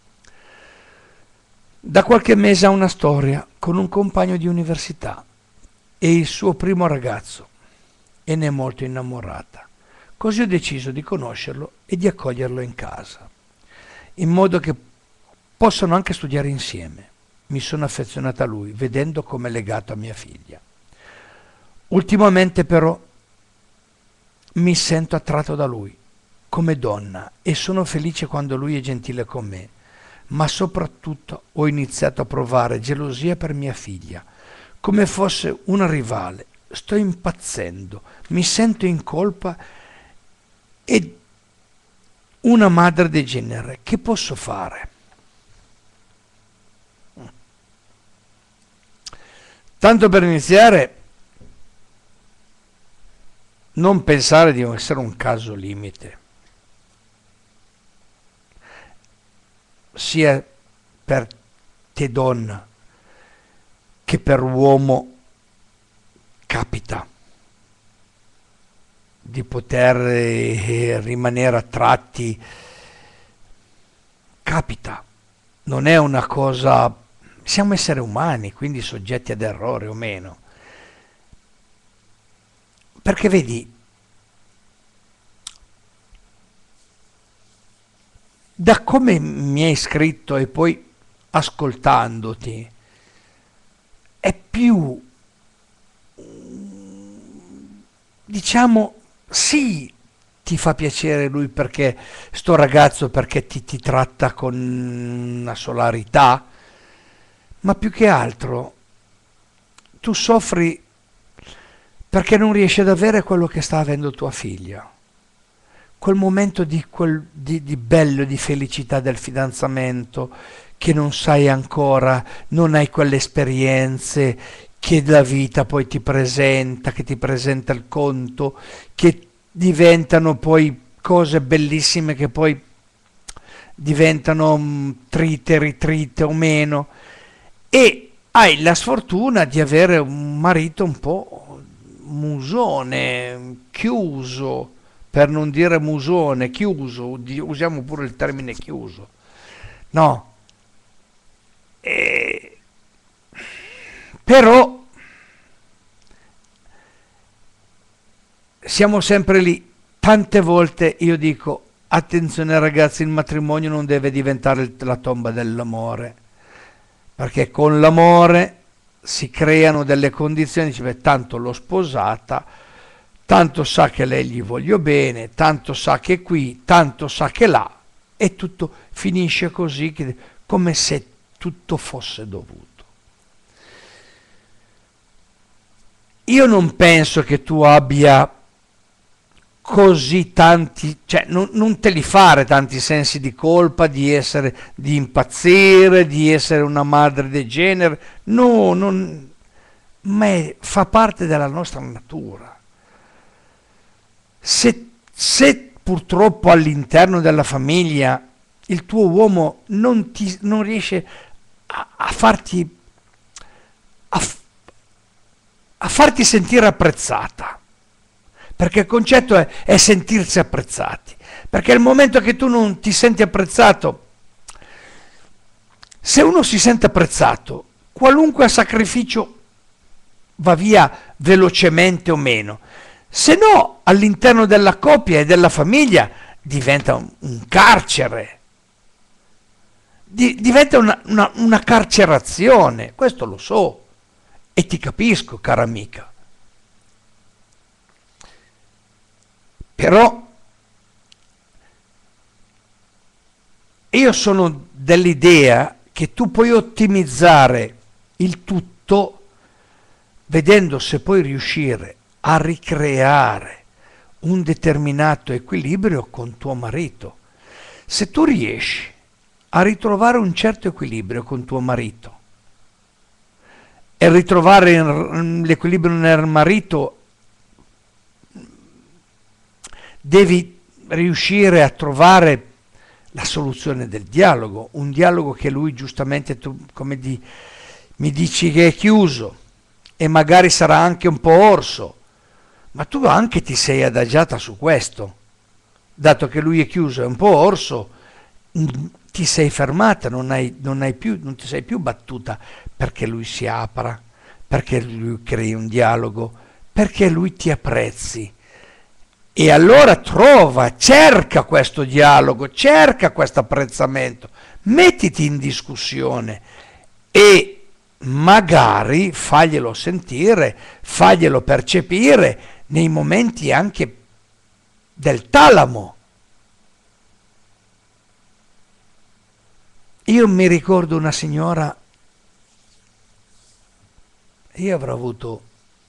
Da qualche mese ha una storia con un compagno di università e il suo primo ragazzo e ne è molto innamorata. Così ho deciso di conoscerlo e di accoglierlo in casa, in modo che possano anche studiare insieme. Mi sono affezionata a lui, vedendo come è legato a mia figlia. Ultimamente però mi sento attratto da lui, come donna, e sono felice quando lui è gentile con me, ma soprattutto ho iniziato a provare gelosia per mia figlia, come fosse una rivale. Sto impazzendo, mi sento in colpa e una madre degenere. Che posso fare? Tanto per iniziare, non pensare di essere un caso limite, sia per te donna che per uomo. Capita di poter eh, rimanere attratti, capita, non è una cosa, siamo esseri umani, quindi soggetti ad errore o meno, perché vedi, da come mi hai scritto e poi ascoltandoti, è più, diciamo, sì, ti fa piacere lui perché sto ragazzo, perché ti, ti tratta con una solarità, ma più che altro tu soffri perché non riesci ad avere quello che sta avendo tua figlia, quel momento di, quel, di, di bello, di felicità del fidanzamento, che non sai ancora, non hai quelle esperienze che la vita poi ti presenta, che ti presenta il conto, che diventano poi cose bellissime, che poi diventano mh, trite, ritrite o meno, e hai la sfortuna di avere un marito un po' musone, chiuso, per non dire musone, chiuso, usiamo pure il termine chiuso, no? E però siamo sempre lì. Tante volte io dico, attenzione ragazzi, il matrimonio non deve diventare la tomba dell'amore, perché con l'amore si creano delle condizioni, dice, beh, tanto l'ho sposata, tanto sa che lei gli voglio bene, tanto sa che qui, tanto sa che là, e tutto finisce così, che, come se tutto fosse dovuto. Io non penso che tu abbia così tanti, cioè non, non te li fare tanti sensi di colpa di essere, di impazzire, di essere una madre degenere, no, non, ma è, fa parte della nostra natura. Se, se purtroppo all'interno della famiglia il tuo uomo non, ti, non riesce a, a farti a, a farti sentire apprezzata, perché il concetto è, è sentirsi apprezzati, perché il momento che tu non ti senti apprezzato, se uno si sente apprezzato, qualunque sacrificio va via velocemente o meno, se no all'interno della coppia e della famiglia diventa un, un carcere, Di, diventa una, una, una carcerazione, questo lo so e ti capisco, cara amica. Però io sono dell'idea che tu puoi ottimizzare il tutto, vedendo se puoi riuscire a ricreare un determinato equilibrio con tuo marito. Se tu riesci a ritrovare un certo equilibrio con tuo marito e ritrovare l'equilibrio nel marito, devi riuscire a trovare la soluzione del dialogo, un dialogo che lui giustamente, tu come di, mi dici che è chiuso e magari sarà anche un po' orso, ma tu anche ti sei adagiata su questo, dato che lui è chiuso, è un po' orso, ti sei fermata, non, hai, non, hai più, non ti sei più battuta perché lui si apra, perché lui crei un dialogo, perché lui ti apprezzi. E allora trova, cerca questo dialogo, cerca questo apprezzamento, mettiti in discussione e magari faglielo sentire, faglielo percepire nei momenti anche del talamo. Io mi ricordo una signora, io avrò avuto,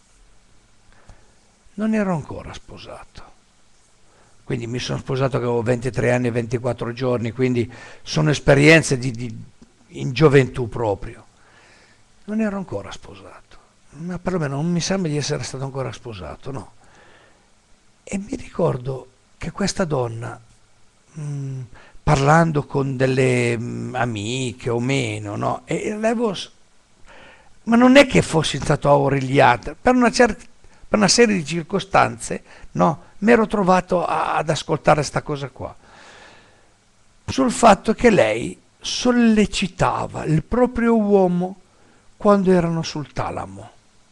non ero ancora sposato, quindi mi sono sposato che avevo ventitré anni e ventiquattro giorni, quindi sono esperienze di, di, in gioventù proprio. Non ero ancora sposato, ma perlomeno non mi sembra di essere stato ancora sposato, no. E mi ricordo che questa donna, mh, parlando con delle mh, amiche o meno, no, e l'avevo, ma non è che fossi stato aureliata, per una certa, per una serie di circostanze, no, mi ero trovato a, ad ascoltare sta cosa qua, sul fatto che lei sollecitava il proprio uomo quando erano sul talamo,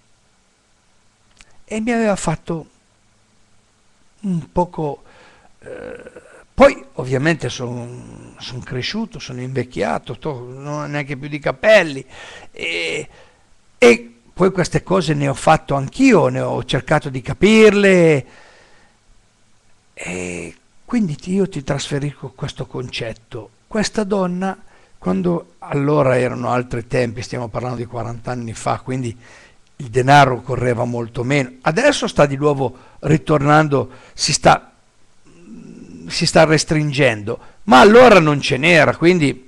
e mi aveva fatto un poco, eh, poi ovviamente sono son cresciuto, sono invecchiato, to, non ho neanche più di capelli, e, e poi queste cose ne ho fatto anch'io, ne ho cercato di capirle, e quindi io ti trasferisco questo concetto. Questa donna, quando allora erano altri tempi, stiamo parlando di quaranta anni fa, quindi il denaro correva molto meno, adesso sta di nuovo ritornando, si sta, si sta restringendo, ma allora non ce n'era, quindi,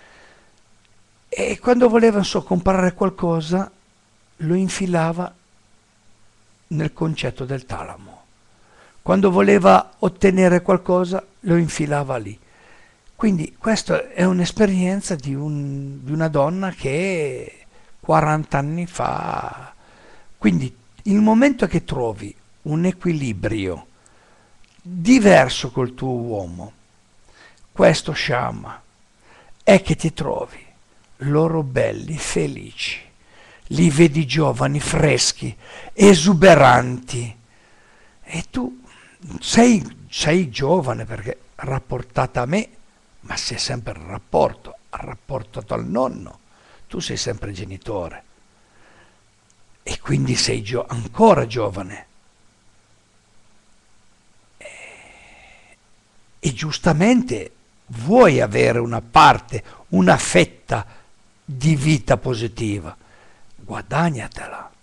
e quando voleva so, comprare qualcosa lo infilava nel concetto del talamo, quando voleva ottenere qualcosa lo infilava lì. Quindi questa è un'esperienza di, un, di una donna che quaranta anni fa. Quindi il momento che trovi un equilibrio diverso col tuo uomo, questo sciama, è che ti trovi loro belli, felici, li vedi giovani, freschi, esuberanti, e tu sei, sei giovane perché rapportata a me, ma sei sempre il rapporto, rapportato al nonno, tu sei sempre genitore e quindi sei gio- ancora giovane e, e giustamente vuoi avere una parte, una fetta di vita positiva, guadagnatela,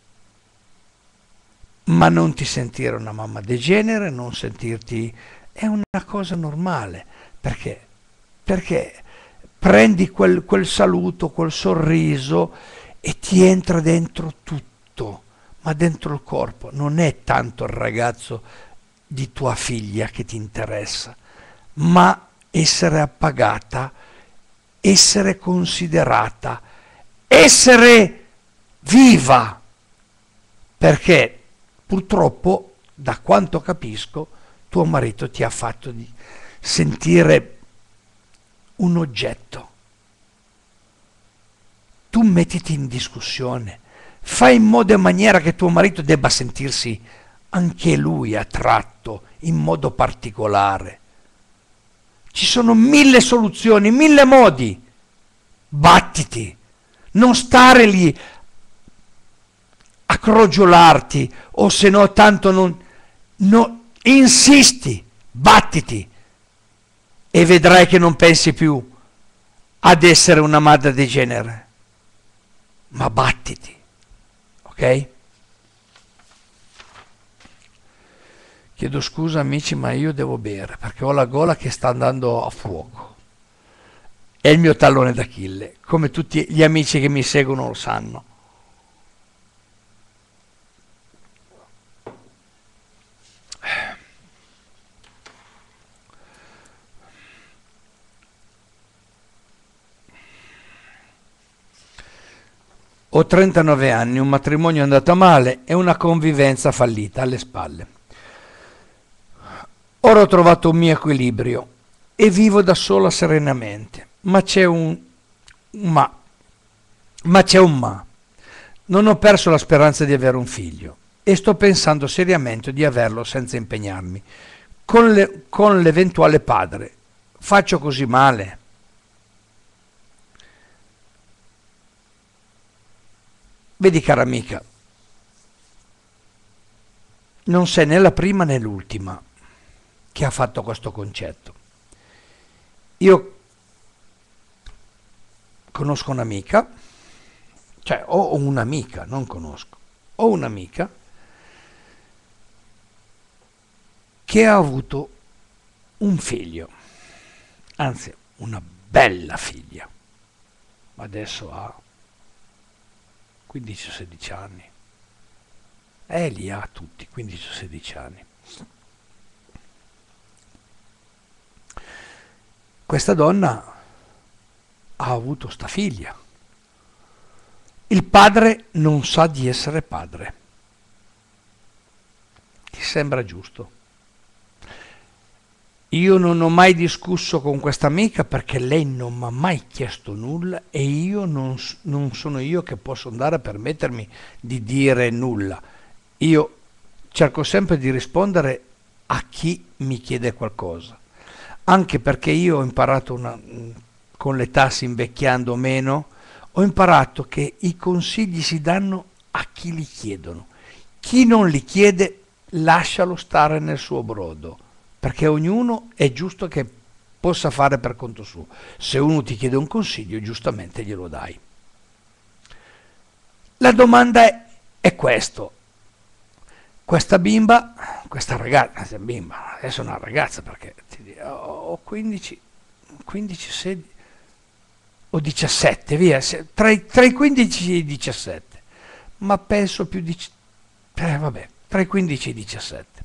ma non ti sentire una mamma degenere, non sentirti, è una cosa normale, perché perché prendi quel, quel saluto, quel sorriso e ti entra dentro tutto, ma dentro il corpo. Non è tanto il ragazzo di tua figlia che ti interessa, ma essere appagata, essere considerata, essere viva, perché purtroppo, da quanto capisco, tuo marito ti ha fatto di sentire un oggetto. Tu mettiti in discussione, fai in modo e maniera che tuo marito debba sentirsi anche lui attratto in modo particolare. Ci sono mille soluzioni, mille modi. Battiti, non stare lì a crogiolarti, o se no tanto non, no, insisti, battiti. E vedrai che non pensi più ad essere una madre degenere, ma battiti, ok? ok? Chiedo scusa amici, ma io devo bere perché ho la gola che sta andando a fuoco. È il mio tallone d'Achille, come tutti gli amici che mi seguono lo sanno. Ho trentanove anni, un matrimonio andato male e una convivenza fallita alle spalle. Ora ho trovato un mio equilibrio e vivo da sola serenamente, ma c'è un ma, ma c'è un ma. Non ho perso la speranza di avere un figlio e sto pensando seriamente di averlo senza impegnarmi con, le, con l'eventuale padre. Faccio così male? Vedi cara amica, non sei né la prima né l'ultima che ha fatto questo concetto. Io conosco un'amica, cioè ho un'amica, non conosco, ho un'amica che ha avuto un figlio, anzi una bella figlia, adesso ha quindici sedici anni, e li ha tutti, quindici sedici anni. Questa donna ha avuto sta figlia. Il padre non sa di essere padre. Ti sembra giusto? Io non ho mai discusso con questa amica perché lei non mi ha mai chiesto nulla e io non, non sono io che posso andare a permettermi di dire nulla. Io cerco sempre di rispondere a chi mi chiede qualcosa, anche perché io ho imparato una, con l'età si invecchiando meno, ho imparato che i consigli si danno a chi li chiedono. Chi non li chiede lascialo stare nel suo brodo, perché ognuno è giusto che possa fare per conto suo. Se uno ti chiede un consiglio, giustamente glielo dai. La domanda è, è questo. Questa bimba, questa ragazza, bimba, adesso è una ragazza perché ti, ho quindici, quindici, sedici o diciassette, via, tra i, tra i quindici e i diciassette, ma penso più di, eh, vabbè, tra i quindici e i diciassette.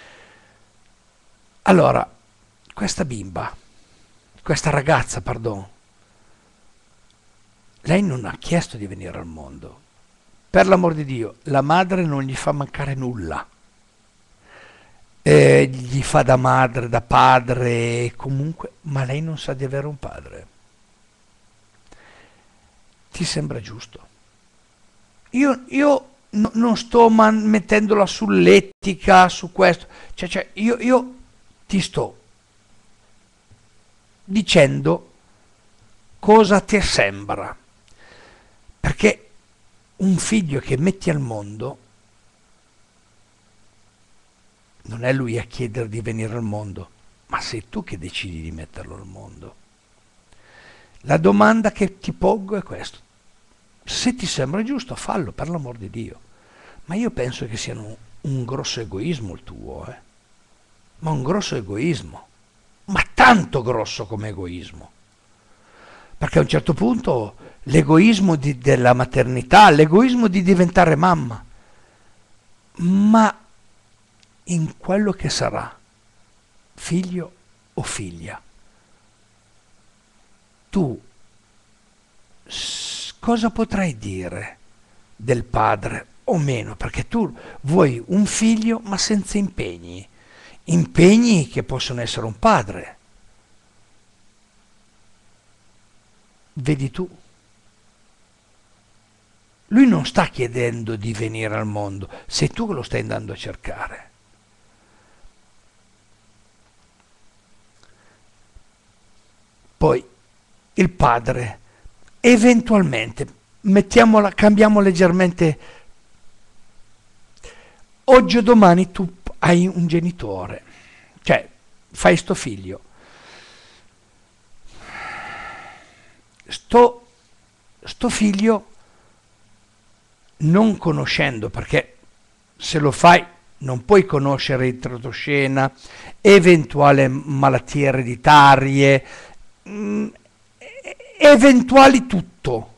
Allora, questa bimba, questa ragazza, pardon, lei non ha chiesto di venire al mondo. Per l'amor di Dio, la madre non gli fa mancare nulla. Eh, gli fa da madre, da padre, comunque, ma lei non sa di avere un padre. Ti sembra giusto? Io, io no, non sto man- mettendola sull'etica, su questo. Cioè, cioè io, io ti sto dicendo cosa ti sembra. Perché un figlio che metti al mondo non è lui a chiedere di venire al mondo, ma sei tu che decidi di metterlo al mondo. La domanda che ti pongo è questa. Se ti sembra giusto, fallo, per l'amor di Dio. Ma io penso che sia un, un grosso egoismo il tuo, eh? Ma un grosso egoismo. Ma tanto grosso come egoismo. Perché a un certo punto l'egoismo di, della maternità, l'egoismo di diventare mamma, ma in quello che sarà, figlio o figlia, tu s- cosa potrai dire del padre o meno? Perché tu vuoi un figlio ma senza impegni, impegni che possono essere un padre. Vedi tu? Lui non sta chiedendo di venire al mondo, sei tu che lo stai andando a cercare. Poi il padre, eventualmente, mettiamola, cambiamo leggermente, oggi o domani tu hai un genitore, cioè fai sto figlio, sto, sto figlio non conoscendo, perché se lo fai non puoi conoscere il retroscena, eventuali malattie ereditarie, mh, eventuali tutto.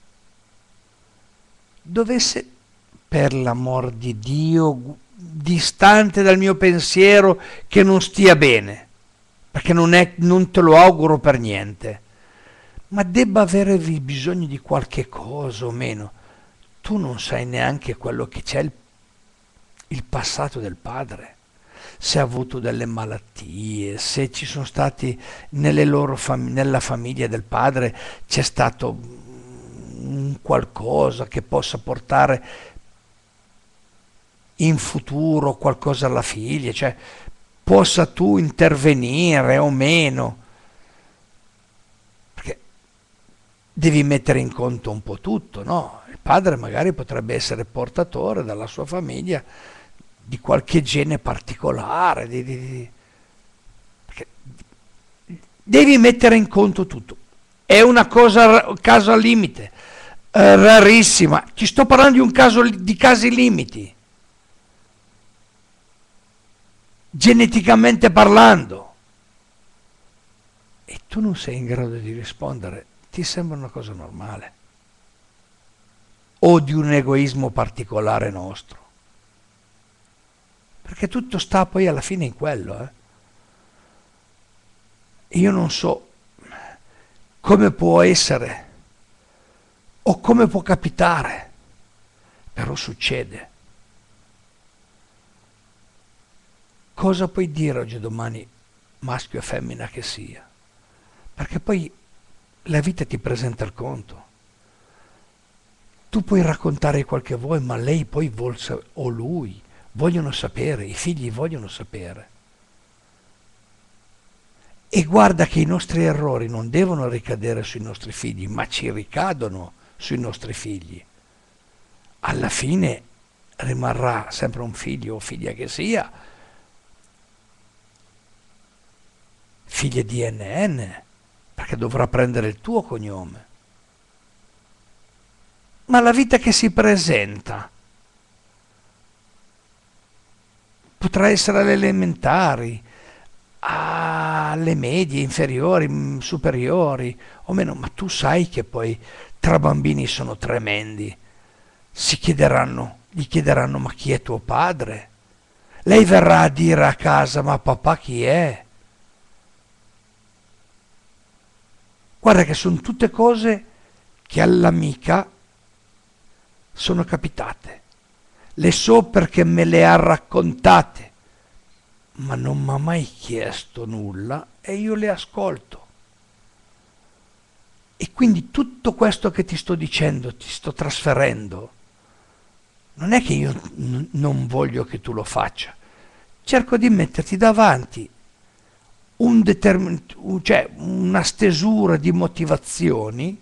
Dovesse, per l'amor di Dio, distante dal mio pensiero, che non stia bene, perché non, è, non te lo auguro per niente, ma debba avere bisogno di qualche cosa o meno, tu non sai neanche quello che c'è il, il passato del padre, se ha avuto delle malattie, se ci sono stati nelle loro fam- nella famiglia del padre c'è stato un qualcosa che possa portare in futuro qualcosa alla figlia, cioè possa tu intervenire o meno, perché devi mettere in conto un po' tutto, no? Il padre magari potrebbe essere portatore dalla sua famiglia di qualche gene particolare, di, di, di, perché devi mettere in conto tutto. È una cosa, caso al limite, eh, rarissima. Ti sto parlando di un caso di casi limiti, geneticamente parlando, e tu non sei in grado di rispondere. Ti sembra una cosa normale o di un egoismo particolare nostro? Perché tutto sta poi alla fine in quello. Eh? Io non so come può essere o come può capitare, però succede. Cosa puoi dire oggi o domani, maschio e femmina che sia? Perché poi la vita ti presenta il conto. Tu puoi raccontare quel che vuoi, ma lei poi vuol sa- o lui vogliono sapere, i figli vogliono sapere. E guarda che i nostri errori non devono ricadere sui nostri figli, ma ci ricadono sui nostri figli. Alla fine rimarrà sempre un figlio o figlia che sia, figlia di N N, perché dovrà prendere il tuo cognome. Ma la vita che si presenta potrà essere alle elementari, alle medie, inferiori, superiori, o meno, ma tu sai che poi tra bambini sono tremendi. Si chiederanno, gli chiederanno: ma chi è tuo padre? Lei verrà a dire a casa: ma papà chi è? Guarda che sono tutte cose che all'amica sono capitate. Le so perché me le ha raccontate, ma non mi ha mai chiesto nulla e io le ascolto. E quindi tutto questo che ti sto dicendo, ti sto trasferendo, non è che io n- non voglio che tu lo faccia. Cerco di metterti davanti un determin- un- cioè una stesura di motivazioni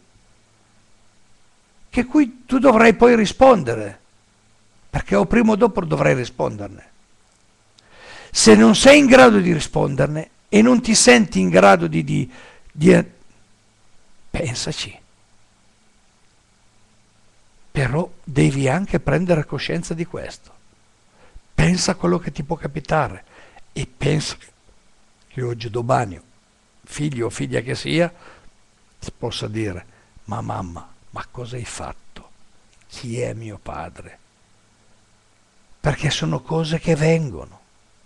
che cui tu dovrai poi rispondere, perché o prima o dopo dovrai risponderne. Se non sei in grado di risponderne e non ti senti in grado di, di, di pensaci. Però devi anche prendere coscienza di questo. Pensa a quello che ti può capitare e pensa che oggi o domani, figlio o figlia che sia, ti possa dire: ma mamma, ma cosa hai fatto? Chi è mio padre? Perché sono cose che vengono.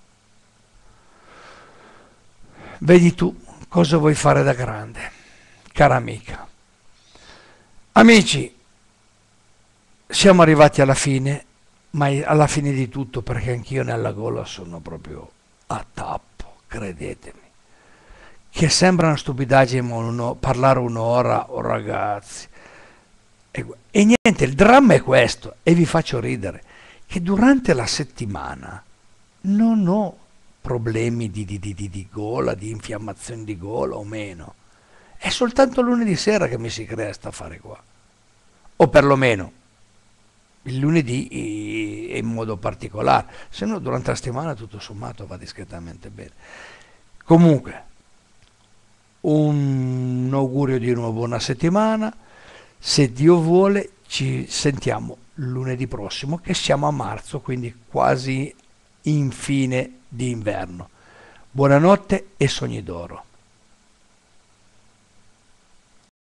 Vedi tu cosa vuoi fare da grande, cara amica. Amici, siamo arrivati alla fine, ma alla fine di tutto, perché anch'io nella gola sono proprio a tappo, credetemi. Che sembra una stupidaggine uno, parlare un'ora, oh ragazzi. E, e niente, il dramma è questo, e vi faccio ridere, che durante la settimana non ho problemi di, di, di, di, di gola, di infiammazione di gola o meno. È soltanto lunedì sera che mi si crea sta affare qua. O perlomeno il lunedì in modo particolare, se no durante la settimana tutto sommato va discretamente bene. Comunque, un augurio di una buona settimana, se Dio vuole ci sentiamo lunedì prossimo, che siamo a marzo, quindi quasi in fine di inverno. Buonanotte e sogni d'oro.